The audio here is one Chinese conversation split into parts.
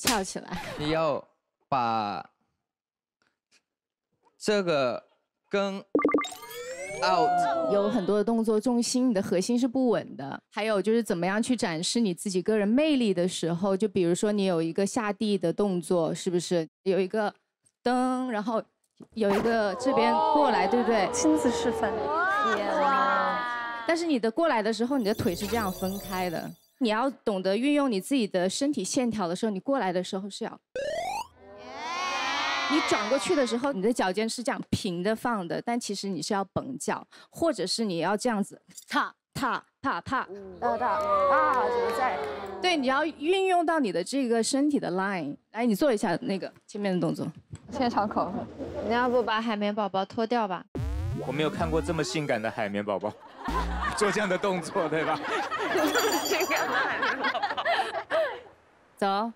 翘起来。 你要把这个跟 out 有很多的动作重心，你的核心是不稳的。还有就是怎么样去展示你自己个人魅力的时候，就比如说你有一个下地的动作，是不是有一个噔，然后有一个这边过来，对不对？ 亲自示范。天哪！ 但是你的过来的时候，你的腿是这样分开的。你要懂得运用你自己的身体线条的时候，你过来的时候是要。你转过去的时候，你的脚尖是这样平的放的，但其实你是要绷脚，或者是你要这样子踏踏踏踏踏踏啊，怎么在？对，你要运用到你的这个身体的 line。来，你做一下那个前面的动作。 现场考核， 你要不把海绵宝宝脱掉吧？ 我没有看过这么性感的海绵宝宝做这样的动作，对吧？ 性感的海绵宝宝。 走。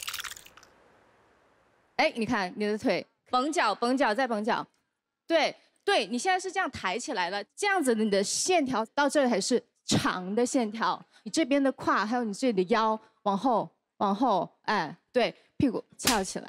哎，你看你的腿，绷脚，绷脚，再绷脚。对对，你现在是这样抬起来了，这样子你的线条到这里还是长的线条。你这边的胯，还有你这里的腰，往后，往后，哎，对，屁股翘起来。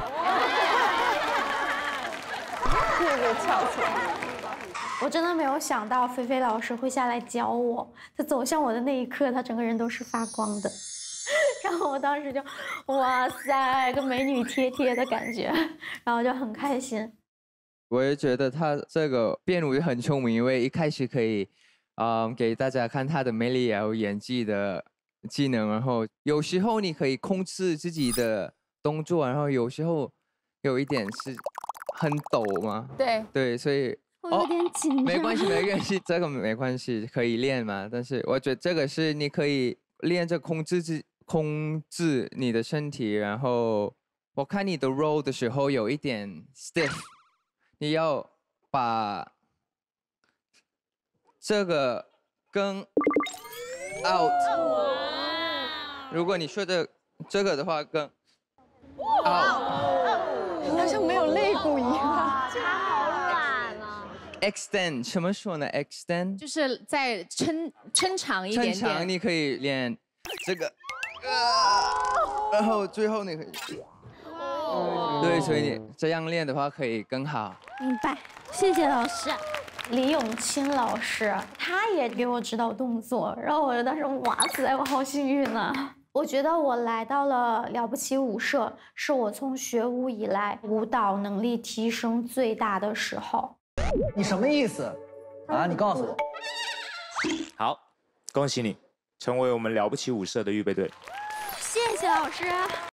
屁股翘起来。 我真的没有想到菲菲老师会下来教我，他走向我的那一刻，他整个人都是发光的。然后我当时就，哇塞，跟美女贴贴的感觉，然后就很开心。 我也觉得他这个辩舞很聪明，因为一开始可以，给大家看他的魅力，还有演技的技能，然后有时候你可以控制自己的动作，然后有时候有一点是很抖嘛。 对对，所以我有点紧张。 没关系，没关系，这个没关系，可以练嘛。但是我觉得这个是你可以练着控制你的身体，然后我看你的 roll 的时候有一点 stiff， 你要把这个跟 out， 如果你说这个的话跟 out， 好像没有肋骨一样。 它好软啊。 extend 怎么说呢 ？extend 就是再抻长一点点。 抻长你可以练这个。然后最后你可以，对，所以你这样练的话可以更好。 明白，谢谢老师。李永清老师，他也给我指导动作，然后我就当时哇塞，我好幸运啊！我觉得我来到了了不起舞社，是我从学舞以来舞蹈能力提升最大的时候。 你什么意思？啊，你告诉我。 好，恭喜你成为我们了不起舞社的预备队。 谢谢老师。